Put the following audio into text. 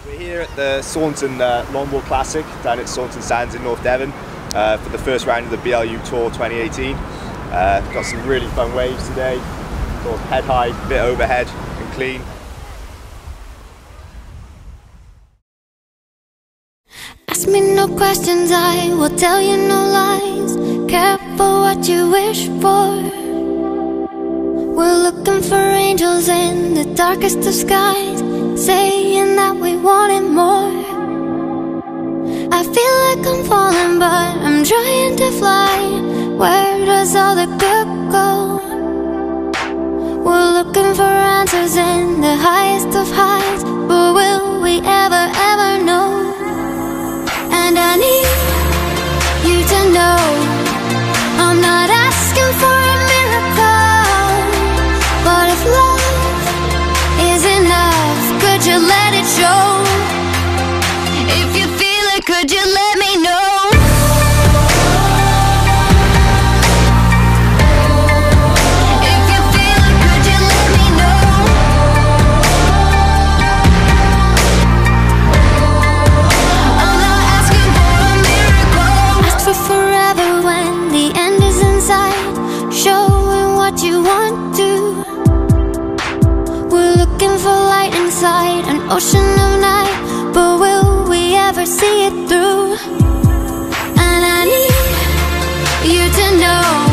We're here at the Saunton Longboard Classic down at Saunton Sands in North Devon for the first round of the BLU Tour 2018. Got some really fun waves today, sort of head high, bit overhead and clean. Ask me no questions, I will tell you no lies. Careful what you wish for. We're looking for angels in the darkest of skies, saying that we wanted more. I feel like I'm falling, but I'm trying to fly. Where does all the good go? We're looking for answers in the highest of heights, but will we ever know? And I need you to know I'm not asking for a miracle, but if love is enough, could you let it show? If you feel it, could you let me know? An ocean of night, but will we ever see it through? And I need you to know